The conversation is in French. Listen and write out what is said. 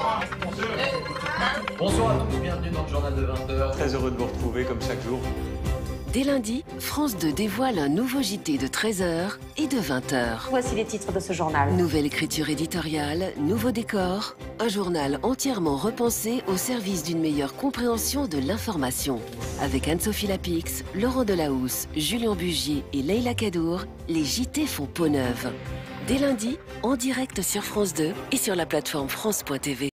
Bonsoir à tous, bienvenue dans le journal de 20h. Très heureux de vous retrouver comme chaque jour. Dès lundi, France 2 dévoile un nouveau JT de 13h et de 20h. Voici les titres de ce journal. Nouvelle écriture éditoriale, nouveau décor, un journal entièrement repensé au service d'une meilleure compréhension de l'information. Avec Anne-Sophie Lapix, Laurent Delahousse, Julien Bugier et Leïla Kadour, les JT font peau neuve. Dès lundi, en direct sur France 2 et sur la plateforme France.tv.